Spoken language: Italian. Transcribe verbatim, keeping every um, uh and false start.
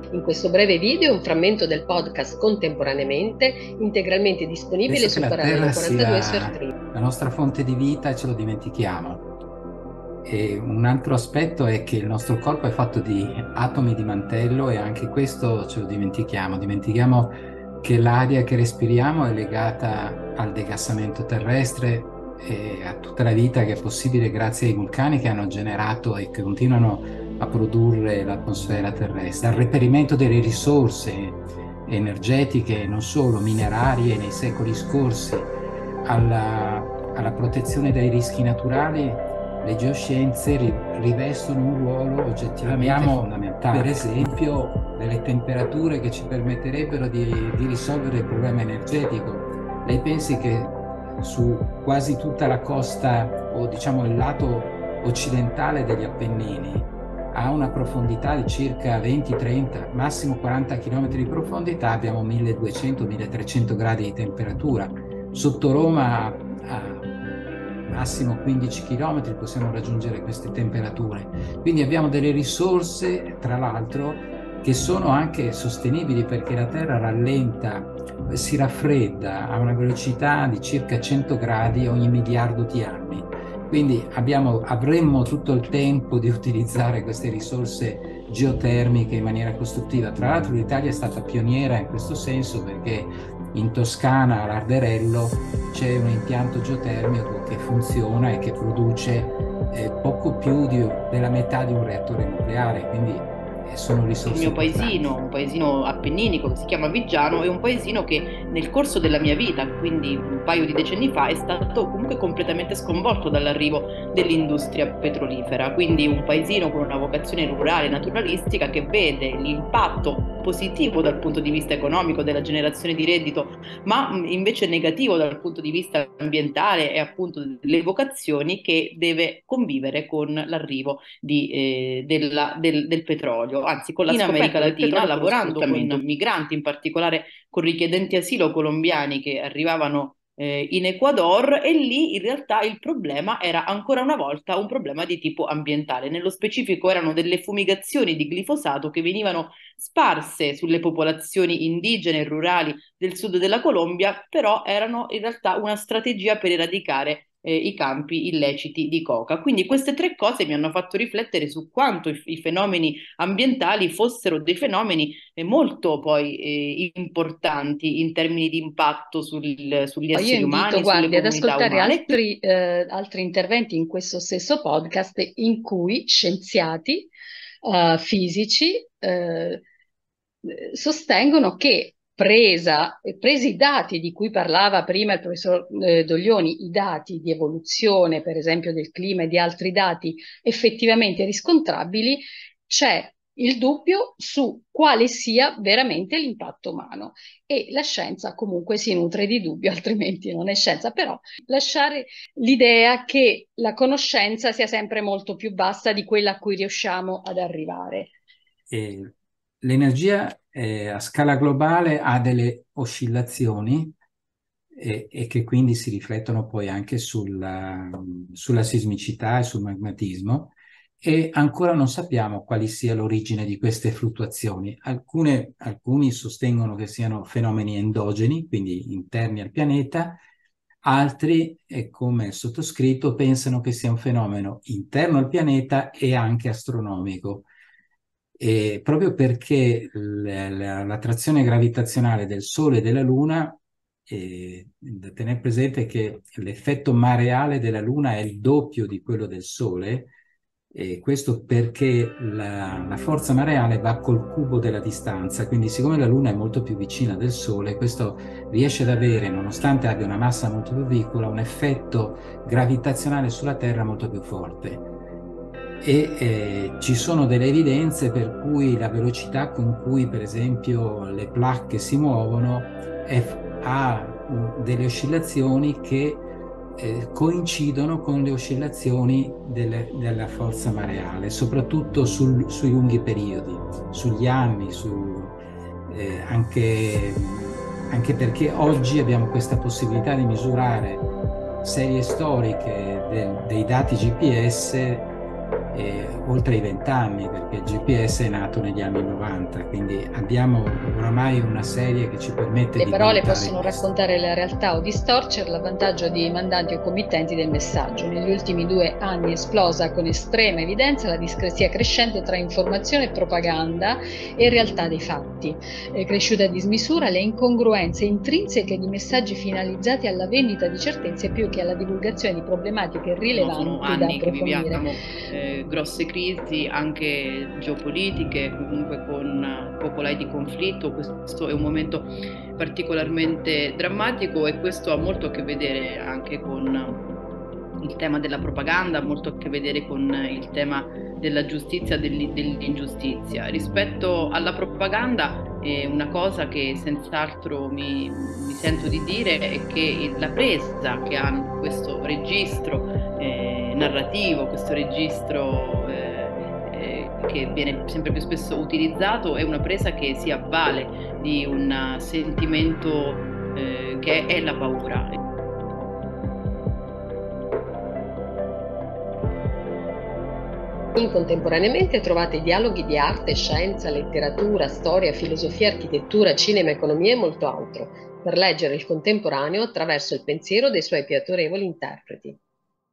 In questo breve video un frammento del podcast Contemporaneamente, integralmente disponibile Penso su che la Parallelo Terra quarantadue sia Surftree. la nostra fonte di vita e ce lo dimentichiamo. E un altro aspetto è che il nostro corpo è fatto di atomi di mantello e anche questo ce lo dimentichiamo. Dimentichiamo che l'aria che respiriamo è legata al degassamento terrestre e a tutta la vita che è possibile grazie ai vulcani che hanno generato e che continuano a produrre l'atmosfera terrestre, al reperimento delle risorse energetiche, non solo minerarie nei secoli scorsi, alla, alla protezione dai rischi naturali. Le geoscienze ri- rivestono un ruolo oggettivamente Abbiamo, fondamentale. Per esempio, delle temperature che ci permetterebbero di, di risolvere il problema energetico. Lei pensi che su quasi tutta la costa, o diciamo il lato occidentale degli Appennini, a una profondità di circa venti trenta, massimo quaranta chilometri di profondità, abbiamo milleduecento milletrecento gradi di temperatura. Sotto Roma a massimo quindici chilometri possiamo raggiungere queste temperature. Quindi abbiamo delle risorse, tra l'altro, che sono anche sostenibili perché la Terra rallenta, si raffredda a una velocità di circa cento gradi ogni miliardo di anni. Quindi abbiamo, avremmo tutto il tempo di utilizzare queste risorse geotermiche in maniera costruttiva. Tra l'altro l'Italia è stata pioniera in questo senso perché in Toscana, all'Arderello, c'è un impianto geotermico che funziona e che produce eh, poco più di, della metà di un reattore nucleare, quindi eh, sono Il risorse mio importanti. paesino, un paesino appenninico che si chiama Viggiano, è un paesino che nel corso della mia vita, quindi un paio di decenni fa, è stato comunque completamente sconvolto dall'arrivo dell'industria petrolifera. Quindi un paesino con una vocazione rurale naturalistica che vede l'impatto positivo dal punto di vista economico della generazione di reddito, ma invece negativo dal punto di vista ambientale e appunto delle vocazioni che deve convivere con l'arrivo di, eh, della, del, del petrolio, anzi con la in America Latina, lavorando con migranti, in particolare con richiedenti asilo colombiani che arrivavano eh, in Ecuador, e lì in realtà il problema era ancora una volta un problema di tipo ambientale. Nello specifico erano delle fumigazioni di glifosato che venivano sparse sulle popolazioni indigene e rurali del sud della Colombia, però erano in realtà una strategia per eradicare eh, i campi illeciti di coca. Quindi queste tre cose mi hanno fatto riflettere su quanto i, i fenomeni ambientali fossero dei fenomeni eh, molto poi eh, importanti in termini di impatto sul, sugli Io esseri invito, umani, sulle guardi, ad comunità ascoltare umane. altri, eh, altri interventi in questo stesso podcast in cui scienziati, eh, fisici, eh, sostengono che presa, presi i dati di cui parlava prima il professor eh, Doglioni, i dati di evoluzione, per esempio del clima e di altri dati effettivamente riscontrabili, c'è il dubbio su quale sia veramente l'impatto umano. E la scienza comunque si nutre di dubbio, altrimenti non è scienza, però lasciare l'idea che la conoscenza sia sempre molto più vasta di quella a cui riusciamo ad arrivare. E l'energia eh, a scala globale ha delle oscillazioni e, e che quindi si riflettono poi anche sulla, sulla sismicità e sul magmatismo, e ancora non sappiamo quali sia l'origine di queste fluttuazioni. Alcune, alcuni sostengono che siano fenomeni endogeni, quindi interni al pianeta, altri, e come sottoscritto, pensano che sia un fenomeno interno al pianeta e anche astronomico. E proprio perché l- la- l'attrazione gravitazionale del Sole e della Luna, eh, da tenere presente che l'effetto mareale della Luna è il doppio di quello del Sole, e questo perché la, la forza mareale va col cubo della distanza, quindi siccome la Luna è molto più vicina del Sole, questo riesce ad avere, nonostante abbia una massa molto più piccola, un effetto gravitazionale sulla Terra molto più forte. E eh, ci sono delle evidenze per cui la velocità con cui, per esempio, le placche si muovono è, ha uh, delle oscillazioni che eh, coincidono con le oscillazioni delle, della forza mareale, soprattutto sul, sui lunghi periodi, sugli anni, su, eh, anche, anche perché oggi abbiamo questa possibilità di misurare serie storiche del, dei dati G P S eh, oltre i vent'anni, perché il G P S è nato negli anni novanta, quindi abbiamo oramai una serie che ci permette Le di parole valutare possono questo. raccontare la realtà o distorcerla a vantaggio di mandanti o committenti del messaggio. Negli ultimi due anni è esplosa con estrema evidenza la discrasia crescente tra informazione e propaganda e realtà dei fatti. È cresciuta a dismisura le incongruenze intrinseche di messaggi finalizzati alla vendita di certezze più che alla divulgazione di problematiche No, sono rilevanti da anni che approfondire. viviamo eh, grosse crisi, anche geopolitiche, comunque con popolari di conflitto. Questo è un momento particolarmente drammatico e questo ha molto a che vedere anche con il tema della propaganda, ha molto a che vedere con il tema della giustizia, dell'ingiustizia. Rispetto alla propaganda, eh, una cosa che senz'altro mi, mi sento di dire è che la presa che ha questo registro eh, narrativo, questo registro eh, eh, che viene sempre più spesso utilizzato, è una presa che si avvale di un sentimento eh, che è la paura. Contemporaneamente trovate dialoghi di arte, scienza, letteratura, storia, filosofia, architettura, cinema, economia e molto altro, per leggere il contemporaneo attraverso il pensiero dei suoi più autorevoli interpreti.